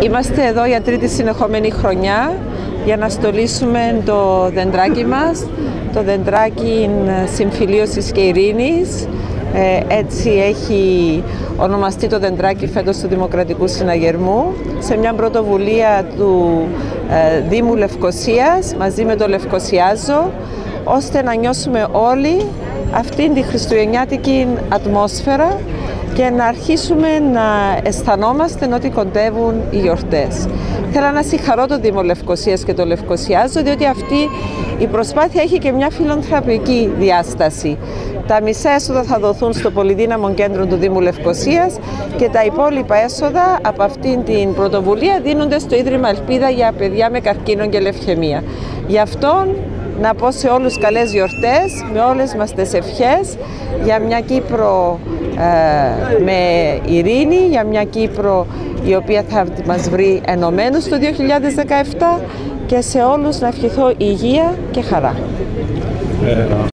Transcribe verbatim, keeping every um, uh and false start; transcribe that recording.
Είμαστε εδώ για τρίτη συνεχόμενη χρονιά για να στολίσουμε το δεντράκι μας, το δεντράκι συμφιλίωσης και ειρήνης. Ε, έτσι έχει ονομαστεί το δεντράκι φέτος του Δημοκρατικού Συναγερμού, σε μια πρωτοβουλία του ε, Δήμου Λευκωσίας μαζί με το Λευκωσιάζω, ώστε να νιώσουμε όλοι αυτήν τη χριστουγεννιάτικη ατμόσφαιρα και να αρχίσουμε να αισθανόμαστε ότι κοντεύουν οι γιορτές. Θέλω να συγχαρώ το Δήμο Λευκωσίας και το Λευκωσιάζω, διότι αυτή η προσπάθεια έχει και μια φιλανθρωπική διάσταση. Τα μισά έσοδα θα δοθούν στο πολυδύναμο κέντρο του Δήμου Λευκωσίας και τα υπόλοιπα έσοδα από αυτήν την πρωτοβουλία δίνονται στο Ίδρυμα Ελπίδα για παιδιά με καρκίνο και λευχαιμία. Γι' αυτό να πω σε όλους καλές γιορτές, με όλες μας τις ευχές για μια Κύπρο ε, με ειρήνη, για μια Κύπρο η οποία θα μας βρει ενωμένους το δύο χιλιάδες δεκαεπτά και σε όλους να ευχηθώ υγεία και χαρά.